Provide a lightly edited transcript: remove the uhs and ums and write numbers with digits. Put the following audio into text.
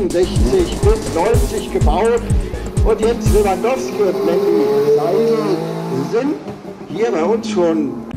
68 bis 90 gebaut. Und jetzt Lewandowski und Mendy Seidel sind hier bei uns schon